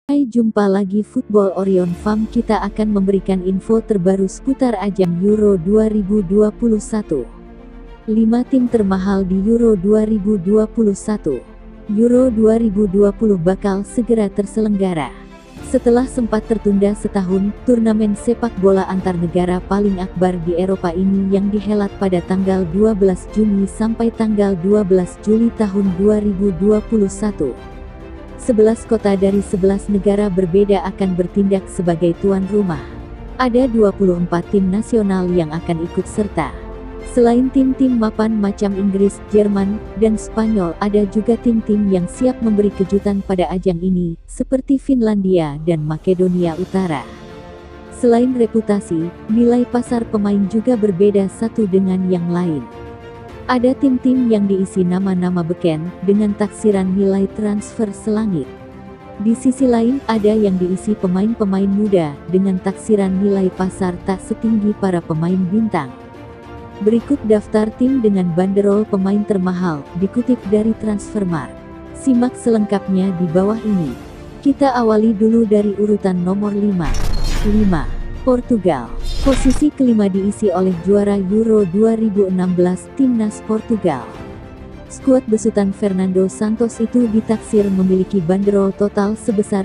Hai, jumpa lagi Football Orion Farm. Kita akan memberikan info terbaru seputar ajang Euro 2021. 5 tim termahal di Euro 2021. Euro 2020 bakal segera terselenggara. Setelah sempat tertunda setahun, turnamen sepak bola antar negara paling akbar di Eropa ini yang dihelat pada tanggal 12 Juni sampai tanggal 12 Juli tahun 2021. 11 kota dari 11 negara berbeda akan bertindak sebagai tuan rumah. Ada 24 tim nasional yang akan ikut serta. Selain tim-tim mapan macam Inggris, Jerman, dan Spanyol, ada juga tim-tim yang siap memberi kejutan pada ajang ini, seperti Finlandia dan Makedonia Utara. Selain reputasi, nilai pasar pemain juga berbeda satu dengan yang lain. Ada tim-tim yang diisi nama-nama beken, dengan taksiran nilai transfer selangit. Di sisi lain, ada yang diisi pemain-pemain muda, dengan taksiran nilai pasar tak setinggi para pemain bintang. Berikut daftar tim dengan banderol pemain termahal, dikutip dari Transfermarkt. Simak selengkapnya di bawah ini. Kita awali dulu dari urutan nomor 5. Portugal. Posisi kelima diisi oleh juara Euro 2016 Timnas Portugal. Skuad besutan Fernando Santos itu ditaksir memiliki banderol total sebesar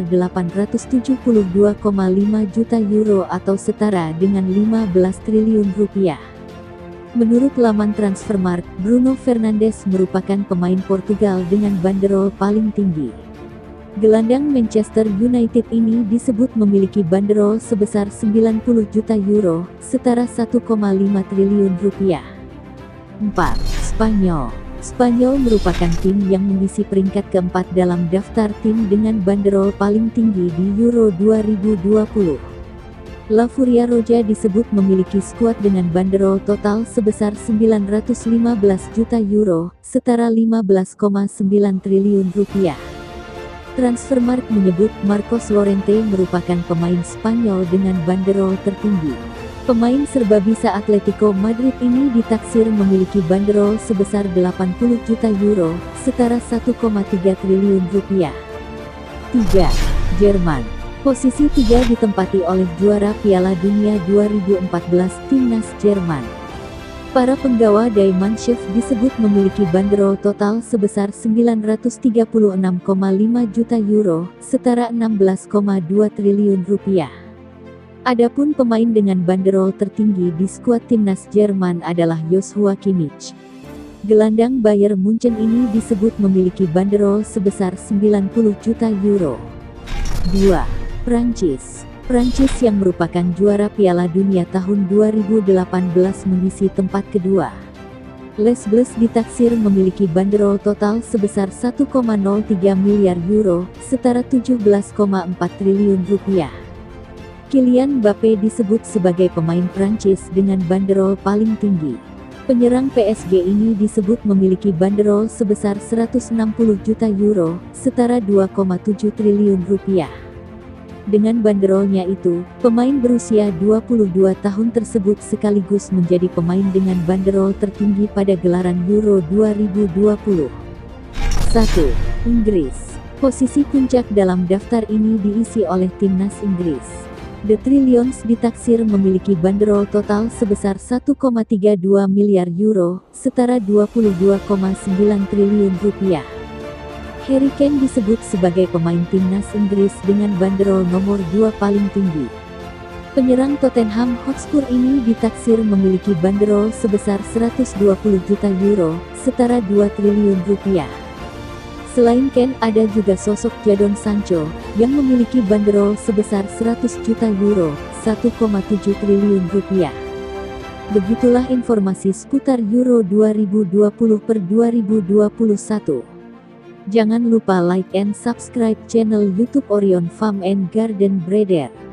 872,5 juta euro atau setara dengan 15 triliun rupiah. Menurut laman Transfermarkt, Bruno Fernandes merupakan pemain Portugal dengan banderol paling tinggi. Gelandang Manchester United ini disebut memiliki banderol sebesar 90 juta euro, setara 1,5 triliun rupiah. 4. Spanyol. Spanyol merupakan tim yang mengisi peringkat keempat dalam daftar tim dengan banderol paling tinggi di Euro 2020. La Furia Roja disebut memiliki skuad dengan banderol total sebesar 915 juta euro, setara 15,9 triliun rupiah. Transfermarkt menyebut Marcos Llorente merupakan pemain Spanyol dengan banderol tertinggi. Pemain serbabisa Atletico Madrid ini ditaksir memiliki banderol sebesar 80 juta euro, setara 1,3 triliun rupiah. 3. Jerman. Posisi 3 ditempati oleh juara Piala Dunia 2014 Timnas Jerman. Para penggawa Die Mannschaft disebut memiliki banderol total sebesar 936,5 juta euro, setara 16,2 triliun rupiah. Adapun pemain dengan banderol tertinggi di skuad timnas Jerman adalah Joshua Kimmich. Gelandang Bayern Munchen ini disebut memiliki banderol sebesar 90 juta euro. 2. Prancis. Prancis yang merupakan juara Piala Dunia tahun 2018 mengisi tempat kedua. Les Bleus ditaksir memiliki banderol total sebesar 1,03 miliar euro, setara 17,4 triliun rupiah. Kylian Mbappe disebut sebagai pemain Prancis dengan banderol paling tinggi. Penyerang PSG ini disebut memiliki banderol sebesar 160 juta euro, setara 2,7 triliun rupiah. Dengan banderolnya itu, pemain berusia 22 tahun tersebut sekaligus menjadi pemain dengan banderol tertinggi pada gelaran Euro 2020. 1. Inggris. Posisi puncak dalam daftar ini diisi oleh timnas Inggris. The Trillions ditaksir memiliki banderol total sebesar 1,32 miliar euro, setara 22,9 triliun rupiah. Harry Kane disebut sebagai pemain timnas Inggris dengan banderol nomor 2 paling tinggi. Penyerang Tottenham Hotspur ini ditaksir memiliki banderol sebesar 120 juta euro, setara 2 triliun rupiah. Selain Kane, ada juga sosok Jadon Sancho, yang memiliki banderol sebesar 100 juta euro, 1,7 triliun rupiah. Begitulah informasi seputar Euro 2020/2021. Jangan lupa like and subscribe channel YouTube Orion Farm and Garden Breeder.